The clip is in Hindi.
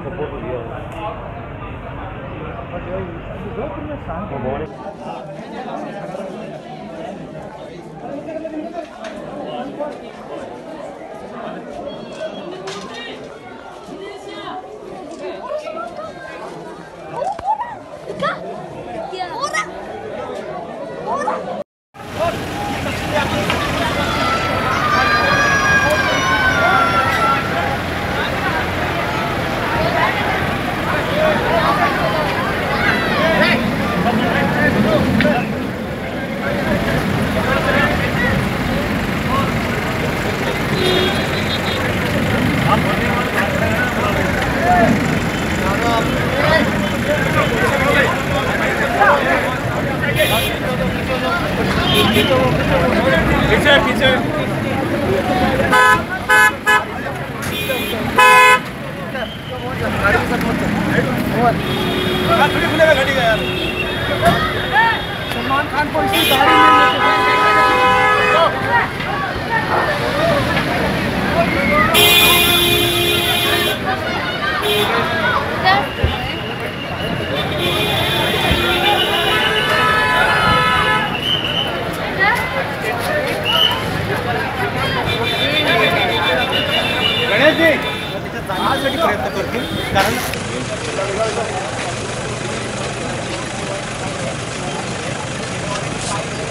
सपोर्ट दिया पीछे पीछे थोड़ी खुलेगा गाड़ी का यार। सलमान खान को इसी गाड़ी गणेश जी आज प्रयत्न करतील कारण